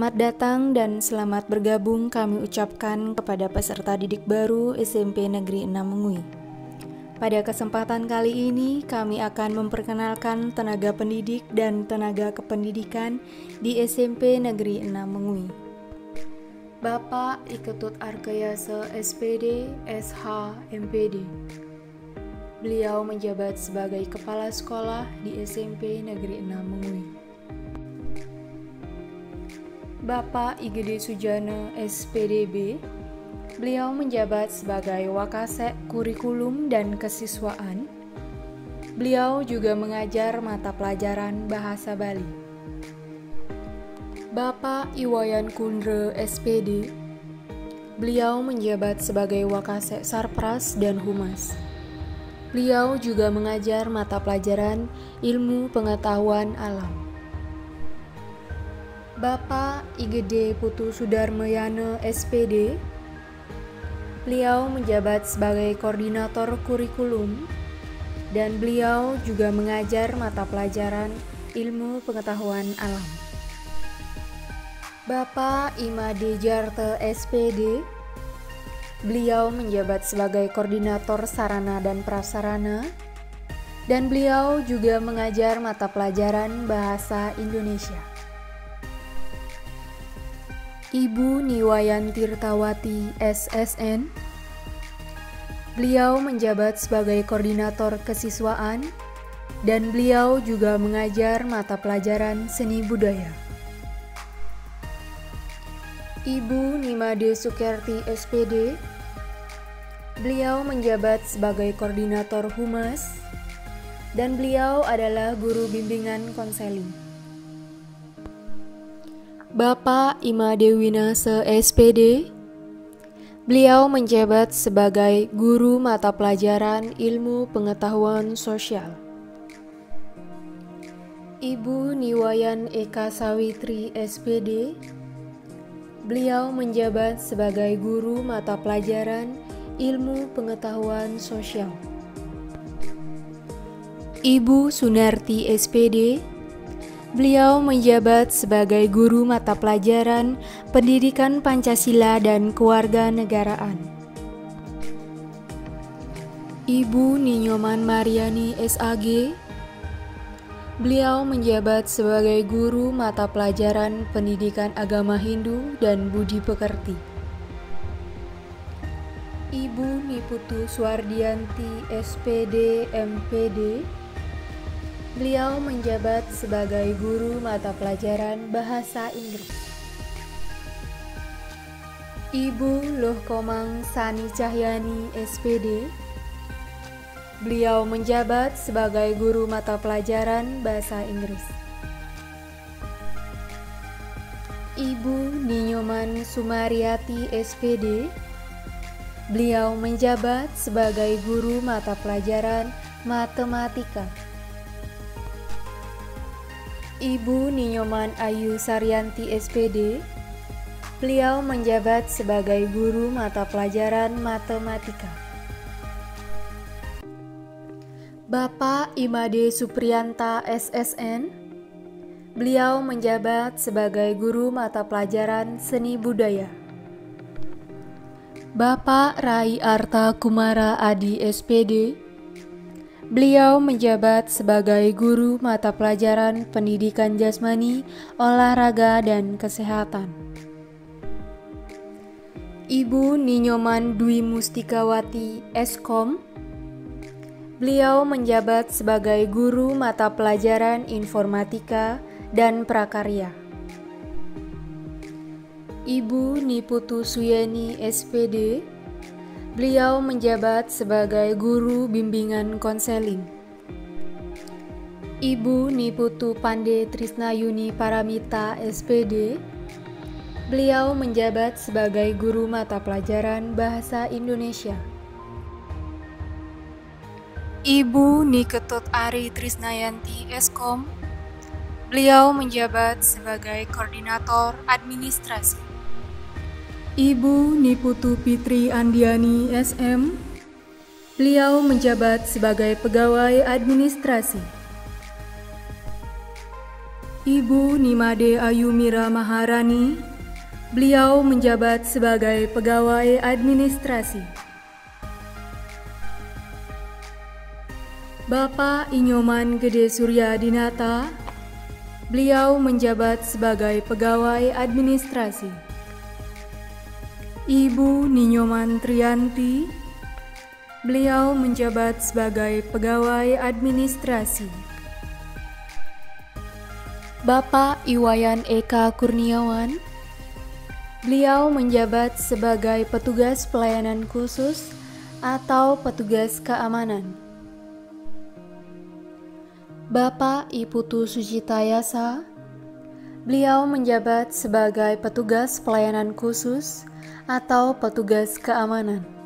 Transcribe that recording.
Selamat datang dan selamat bergabung kami ucapkan kepada peserta didik baru SMP Negeri 6 Mengui. Pada kesempatan kali ini kami akan memperkenalkan tenaga pendidik dan tenaga kependidikan di SMP Negeri 6 Mengui. Bapak Iketut Arkayase SPD, SH, MPD. Beliau menjabat sebagai kepala sekolah di SMP Negeri 6 Mengui. Bapak Igede Sujana SPDB, beliau menjabat sebagai Wakasek Kurikulum dan Kesiswaan. Beliau juga mengajar mata pelajaran Bahasa Bali. Bapak Iwayan Kundre SPD, beliau menjabat sebagai Wakasek Sarpras dan Humas. Beliau juga mengajar mata pelajaran Ilmu Pengetahuan Alam. Bapak Igede Putu Sudarmayana SPD, beliau menjabat sebagai Koordinator Kurikulum dan beliau juga mengajar mata pelajaran Ilmu Pengetahuan Alam. Bapak Imade Jarte SPD, beliau menjabat sebagai Koordinator Sarana dan Prasarana dan beliau juga mengajar mata pelajaran Bahasa Indonesia. Ibu Niwayan Tirtawati SSN, beliau menjabat sebagai Koordinator Kesiswaan dan beliau juga mengajar mata pelajaran Seni Budaya. Ibu Nimade Sukerti SPD, beliau menjabat sebagai Koordinator Humas dan beliau adalah guru bimbingan konseling. Bapak Imade Winase SPD, beliau menjabat sebagai guru mata pelajaran Ilmu Pengetahuan Sosial. Ibu Niwayan Eka Sawitri SPD, beliau menjabat sebagai guru mata pelajaran Ilmu Pengetahuan Sosial. Ibu Sunarti SPD, beliau menjabat sebagai guru mata pelajaran Pendidikan Pancasila dan Kewarganegaraan. Ibu Ninyoman Mariani SAG, beliau menjabat sebagai guru mata pelajaran Pendidikan Agama Hindu dan Budi Pekerti. Ibu Niputu Suardianti SPD MPD, beliau menjabat sebagai guru mata pelajaran Bahasa Inggris. Ibu Loh Komang Sani Cahyani SPD, beliau menjabat sebagai guru mata pelajaran Bahasa Inggris. Ibu Ninyoman Sumariati SPD, beliau menjabat sebagai guru mata pelajaran Matematika. Ibu Ninyoman Ayu Saryanti SPD, beliau menjabat sebagai guru mata pelajaran Matematika. Bapak Imade Supriyanta SSN, beliau menjabat sebagai guru mata pelajaran Seni Budaya. Bapak Rai Arta Kumara Adi SPD, beliau menjabat sebagai guru mata pelajaran Pendidikan Jasmani, Olahraga, dan Kesehatan. Ibu Ninyoman Dwi Mustikawati Eskom, beliau menjabat sebagai guru mata pelajaran Informatika dan Prakarya. Ibu Niputu Suyeni SPD, beliau menjabat sebagai guru bimbingan konseling. Ibu Niputu Pande Trisnayuni Paramita SPD, beliau menjabat sebagai guru mata pelajaran Bahasa Indonesia. Ibu Niketut Ari Trisnayanti Eskom, beliau menjabat sebagai Koordinator Administrasi. Ibu Niputu Fitri Andiani SM, beliau menjabat sebagai Pegawai Administrasi. Ibu Nimade Ayumira Maharani, beliau menjabat sebagai pegawai administrasi. Bapak Inyoman Gede Surya Dinata, beliau menjabat sebagai pegawai administrasi. Ibu Ninyoman Triyanti, beliau menjabat sebagai pegawai administrasi. Bapak Iwayan Eka Kurniawan, beliau menjabat sebagai petugas pelayanan khusus atau petugas keamanan. Bapak Iputu Sucitayasa, beliau menjabat sebagai petugas pelayanan khusus atau petugas keamanan.